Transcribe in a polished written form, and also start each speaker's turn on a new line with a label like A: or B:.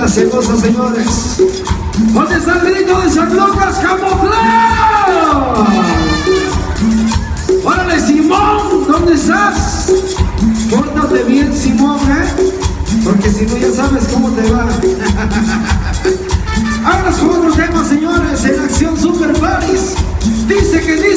A: se goza, señores. ¿Dónde está el grito de San Lucas, Camotlán? ¡Órale, Simón! ¿Dónde estás? Pórtate bien, Simón, porque si no ya sabes cómo te va. Ahora con otro tema, señores, en Acción Super Paris. Dice que